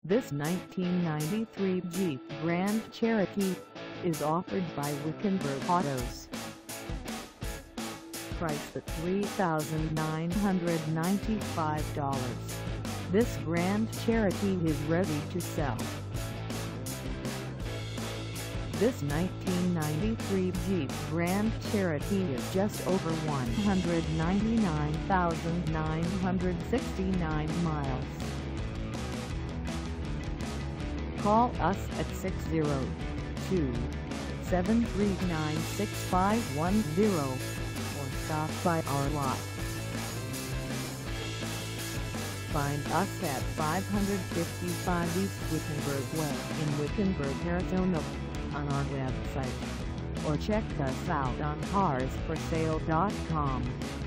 This 1993 Jeep Grand Cherokee is offered by Wickenburg Autos. Priced at $3,995, this Grand Cherokee is ready to sell. This 1993 Jeep Grand Cherokee is just over 199,969 miles. Call us at 602-739-6510 or stop by our lot. Find us at 555 East Wickenburg Way in Wickenburg, Arizona on our website, or check us out on carsforsale.com.